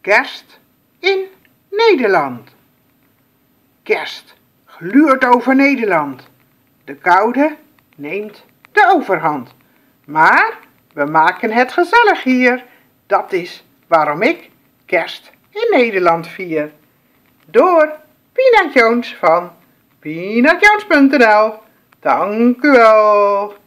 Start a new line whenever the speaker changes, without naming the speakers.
Kerst in Nederland. Kerst gluurt over Nederland. De koude neemt de overhand. Maar we maken het gezellig hier. Dat is waarom ik kerst in Nederland vier. Door Pina Jones van PinaJones.nl. Dank u wel.